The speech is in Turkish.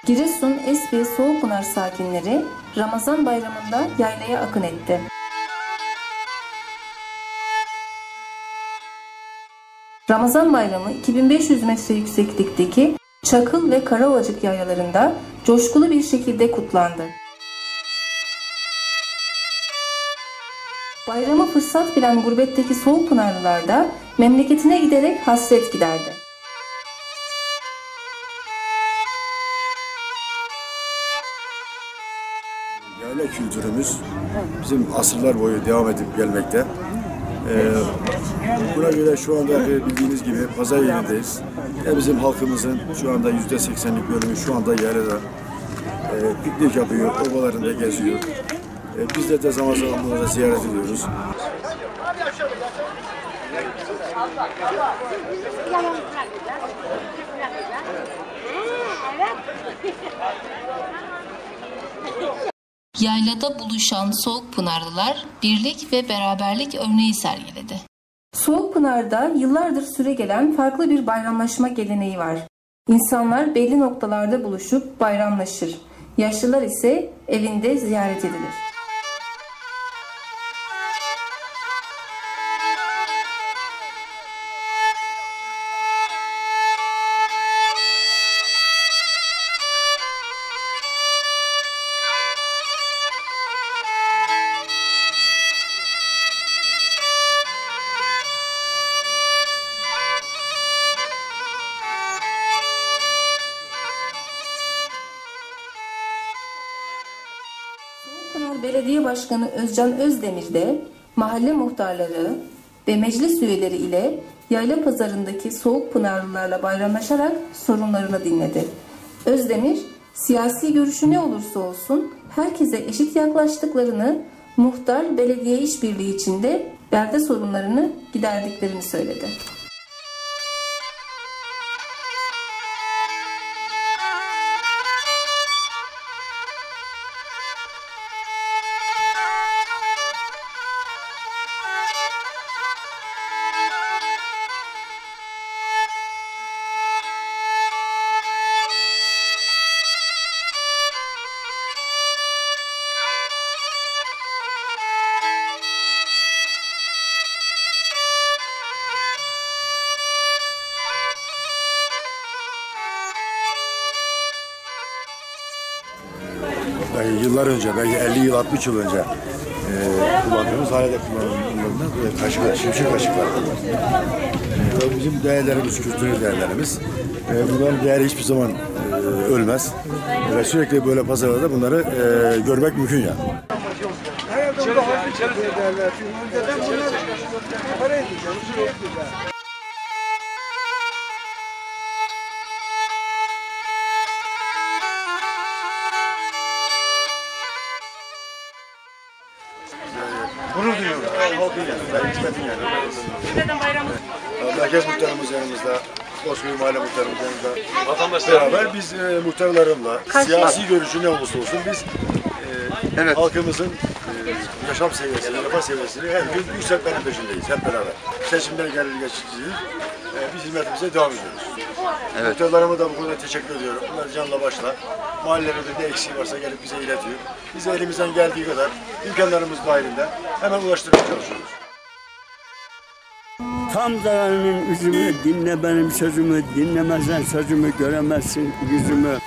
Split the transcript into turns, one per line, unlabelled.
Giresun Esbi Soğukpınar sakinleri Ramazan bayramında yaylaya akın etti. Ramazan bayramı 2500 metre yükseklikteki Çakıl ve Karaovacık yaylalarında coşkulu bir şekilde kutlandı. Bayramı fırsat bilen gurbetteki Soğukpınarlılar da memleketine giderek hasret giderdi.
Yayla kültürümüz bizim asırlar boyu devam edip gelmekte. Buna göre şu anda bildiğiniz gibi pazar yerindeyiz. Bizim halkımızın şu anda %80'lik bölümü şu anda yaylada piknik yapıyor, obalarında geziyor. Biz de zaman zaman bunları ziyaret ediyoruz.
Yaylada buluşan Soğukpınarlılar birlik ve beraberlik örneği sergiledi. Soğukpınar'da yıllardır süregelen farklı bir bayramlaşma geleneği var. İnsanlar belli noktalarda buluşup bayramlaşır. Yaşlılar ise evinde ziyaret edilir. Soğukpınar Belediye Başkanı Özcan Özdemir de mahalle muhtarları ve meclis üyeleri ile yayla pazarındaki Soğukpınarlılarla bayramlaşarak sorunlarını dinledi. Özdemir, siyasi görüşü ne olursa olsun herkese eşit yaklaştıklarını, muhtar belediye işbirliği içinde belde sorunlarını giderdiklerini söyledi.
Yıllar önce, belki 50 yıl, 60 yıl önce kullandığımız, hala da kullanılan kaşıklar, şimşek kaşıklar bunlar. Bizim değerlerimiz, kültürel değerlerimiz. Bunların değeri hiçbir zaman ölmez. Ve sürekli böyle pazarlarda bunları görmek mümkün ya. Gurur duyuyorum. Halkın yanında, hizmetin yanında. Merkez muhtarımız yanımızda, Bozkurt Mahalle muhtarımız yanımızda. Vatandaşlar beraber biz muhtarlarımla siyasi görüşü ne olursa olsun biz halkımızın yaşam seviyesini, refah seviyesini her gün yükseltmenin peşindeyiz hep beraber. Seçimler gelir geçiciyiz. Biz hizmetimize devam ediyoruz. Evet. Muhtarlarıma da bu konuda teşekkür ediyorum. Bunlar canla başla. Mahallelerde ne eksiği varsa gelip bize iletiyor. Biz de elimizden geldiği kadar imkanlarımız dahilinde hemen ulaştırmaya çalışıyoruz.
Tam zararının üzümü dinle benim sözümü, dinlemezsen sözümü göremezsin yüzümü.